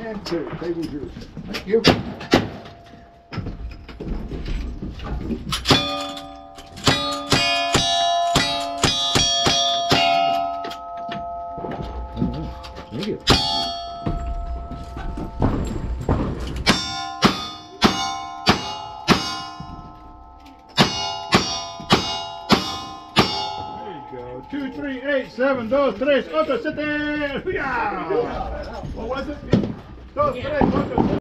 And 2. Table's yours. Thank you. Thank you. Go. 2, 3, 8, 7, 2, 3, 8, 7. ¡Ya! What was it? 2, 3, 8.